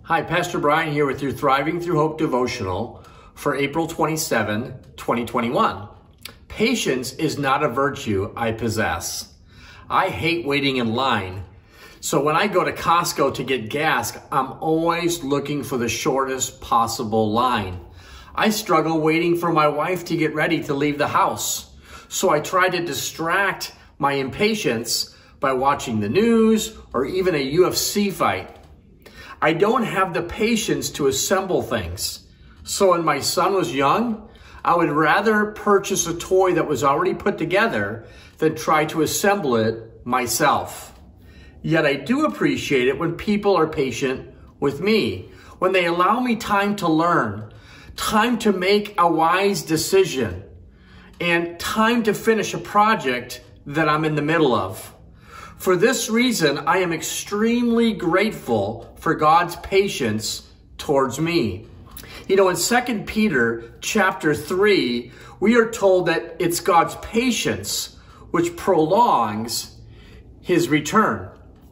Hi, Pastor Brian here with your Thriving Through Hope devotional for April 27, 2021. Patience is not a virtue I possess. I hate waiting in line. So when I go to Costco to get gas, I'm always looking for the shortest possible line. I struggle waiting for my wife to get ready to leave the house. So I try to distract my impatience by watching the news or even a UFC fight. I don't have the patience to assemble things. So when my son was young, I would rather purchase a toy that was already put together than try to assemble it myself. Yet I do appreciate it when people are patient with me, when they allow me time to learn, time to make a wise decision, and time to finish a project that I'm in the middle of. For this reason, I am extremely grateful for God's patience towards me. You know, in 2 Peter chapter 3, we are told that it's God's patience which prolongs his return.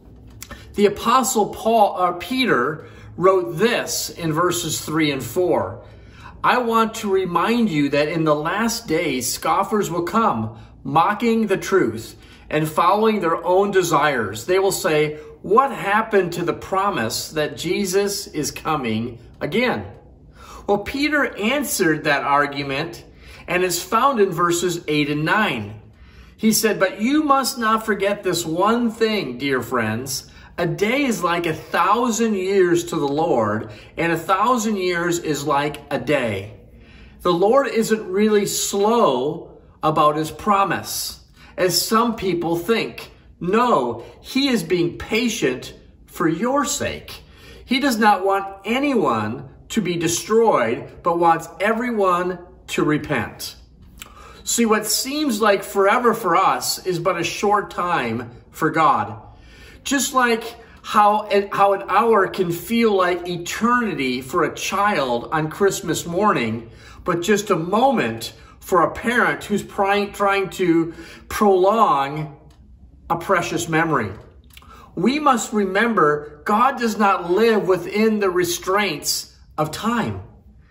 The Apostle Peter wrote this in verses 3 and 4. I want to remind you that in the last days, scoffers will come, mocking the truth and following their own desires. They will say, what happened to the promise that Jesus is coming again? Well, Peter answered that argument, and it's found in verses 8 and 9. He said, but you must not forget this one thing, dear friends. A day is like 1,000 years to the Lord, and 1,000 years is like a day. The Lord isn't really slow about his promise, as some people think. No, he is being patient for your sake. He does not want anyone to be destroyed, but wants everyone to repent. See, what seems like forever for us is but a short time for God. Just like how an hour can feel like eternity for a child on Christmas morning, but just a moment for a parent who's trying to prolong a precious memory. We must remember God does not live within the restraints of time.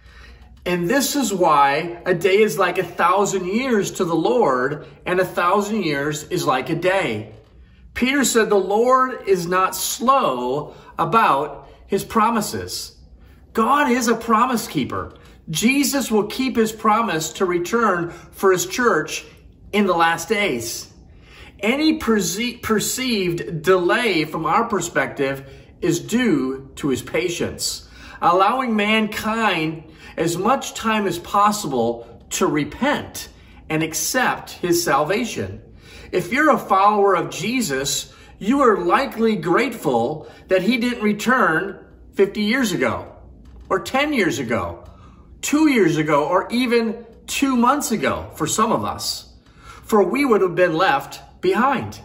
And this is why a day is like 1,000 years to the Lord, and 1,000 years is like a day. Peter said the Lord is not slow about his promises. God is a promise keeper. Jesus will keep his promise to return for his church in the last days. Any perceived delay from our perspective is due to his patience, allowing mankind as much time as possible to repent and accept his salvation. If you're a follower of Jesus, you are likely grateful that he didn't return 50 years ago, or 10 years ago, 2 years ago, or even 2 months ago for some of us, for we would have been left behind.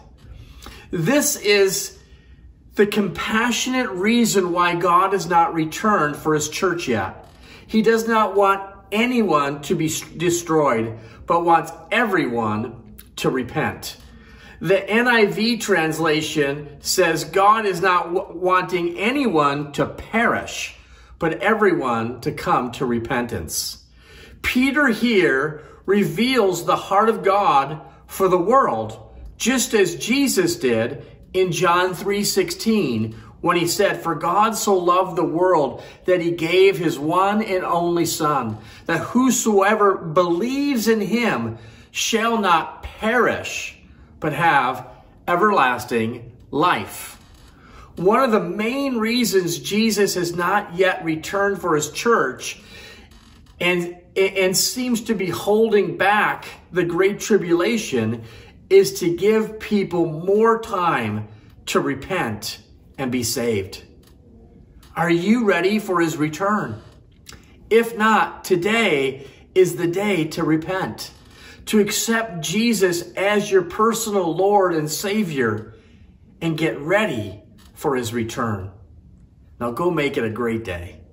This is the compassionate reason why God has not returned for his church yet. He does not want anyone to be destroyed, but wants everyone to repent. The NIV translation says God is not wanting anyone to perish, but everyone to come to repentance. Peter here reveals the heart of God for the world, just as Jesus did in John 3:16, when he said, for God so loved the world that he gave his one and only Son, that whosoever believes in him shall not perish, but have everlasting life. One of the main reasons Jesus has not yet returned for his church and seems to be holding back the Great Tribulation is to give people more time to repent and be saved. Are you ready for his return? If not, today is the day to repent, to accept Jesus as your personal Lord and Savior, and get ready for his return. Now go make it a great day.